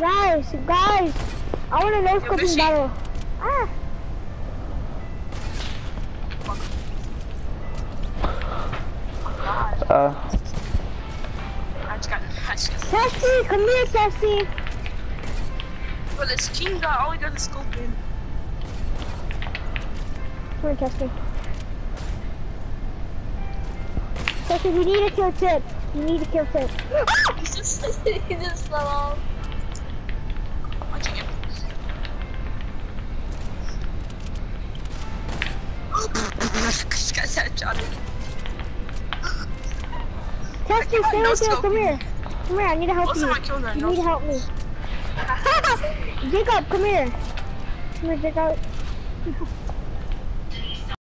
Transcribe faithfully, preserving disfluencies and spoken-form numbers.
Guys, guys, I want a no scoping battle. Ah. Uh. I just got. I just got. Tessie, come here, Tessie. But this king guy all he does is scoping. Come here, Tessie. Tessie, we need to kill Tip. You need to kill Tip. He just, he just fell off. Why'd you get this? This guy's had Johnny. Tessie, stay no with me. scoping. Come here. Come here, I need to help Most you. of my kills are You no need to help me. Jacob, come here. Come here, Jacob.